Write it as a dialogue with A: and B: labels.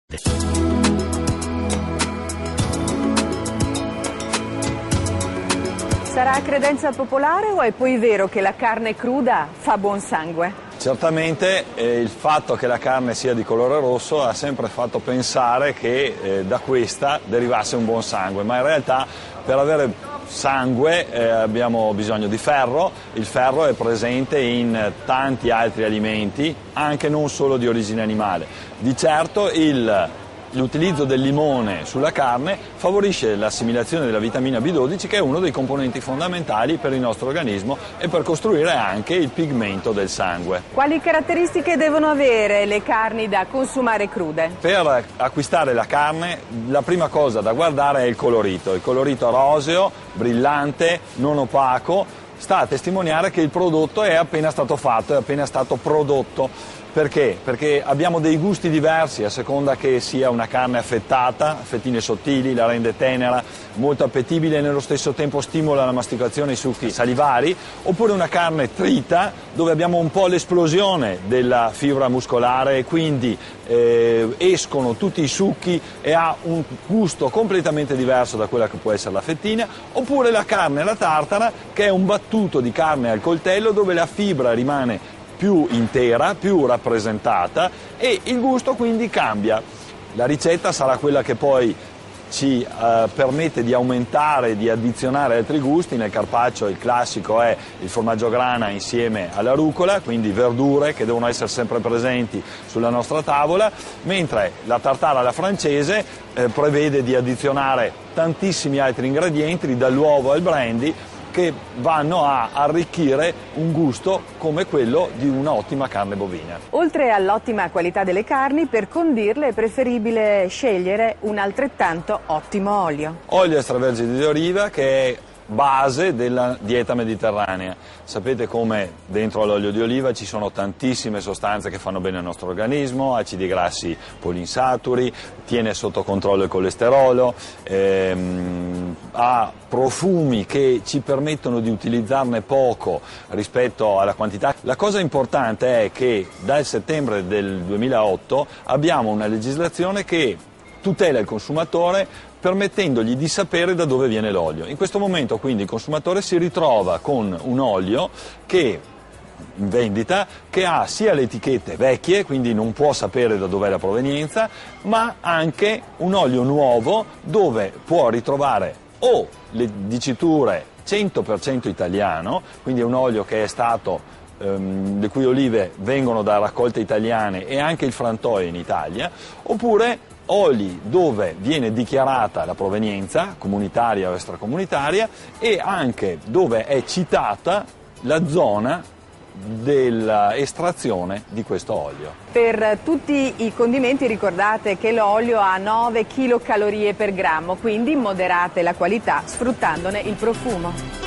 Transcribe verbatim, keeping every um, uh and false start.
A: Sarà credenza popolare o è poi vero che la carne cruda fa buon sangue?
B: Certamente eh, il fatto che la carne sia di colore rosso ha sempre fatto pensare che eh, da questa derivasse un buon sangue, ma in realtà per avere sangue eh, abbiamo bisogno di ferro. Il ferro è presente in tanti altri alimenti, anche non solo di origine animale. Di certo il L'utilizzo del limone sulla carne favorisce l'assimilazione della vitamina B dodici, che è uno dei componenti fondamentali per il nostro organismo e per costruire anche il pigmento del sangue.
A: Quali caratteristiche devono avere le carni da consumare crude?
B: Per acquistare la carne la prima cosa da guardare è il colorito. Il colorito roseo, brillante, non opaco, sta a testimoniare che il prodotto è appena stato fatto, è appena stato prodotto. Perché? Perché abbiamo dei gusti diversi a seconda che sia una carne affettata, fettine sottili, la rende tenera, molto appetibile e nello stesso tempo stimola la masticazione e i succhi salivari, oppure una carne trita dove abbiamo un po' l'esplosione della fibra muscolare e quindi eh, escono tutti i succhi e ha un gusto completamente diverso da quella che può essere la fettina, oppure la carne alla tartara, che è un battuto di carne al coltello dove la fibra rimane più intera, più rappresentata e il gusto quindi cambia. La ricetta sarà quella che poi ci eh, permette di aumentare, di addizionare altri gusti. Nel carpaccio il classico è il formaggio grana insieme alla rucola, quindi verdure che devono essere sempre presenti sulla nostra tavola, mentre la tartare alla francese eh, prevede di addizionare tantissimi altri ingredienti, dall'uovo al brandy, che vanno a arricchire un gusto come quello di un'ottima carne bovina.
A: Oltre all'ottima qualità delle carni, per condirle è preferibile scegliere un altrettanto ottimo olio.
B: Olio extravergine di oliva, che è base della dieta mediterranea. Sapete come dentro all'olio di oliva ci sono tantissime sostanze che fanno bene al nostro organismo, acidi grassi poliinsaturi, tiene sotto controllo il colesterolo, ehm, ha profumi che ci permettono di utilizzarne poco rispetto alla quantità. La cosa importante è che dal settembre del duemilaotto abbiamo una legislazione che tutela il consumatore permettendogli di sapere da dove viene l'olio. In questo momento quindi il consumatore si ritrova con un olio che in vendita che ha sia le etichette vecchie, quindi non può sapere da dov'è la provenienza, ma anche un olio nuovo dove può ritrovare o le diciture cento per cento italiano, quindi è un olio che è stato ehm, le cui olive vengono da raccolte italiane e anche il frantoio in Italia, oppure oli dove viene dichiarata la provenienza comunitaria o extracomunitaria e anche dove è citata la zona dell'estrazione di questo olio.
A: Per tutti i condimenti ricordate che l'olio ha nove chilocalorie per grammo, quindi moderate la qualità sfruttandone il profumo.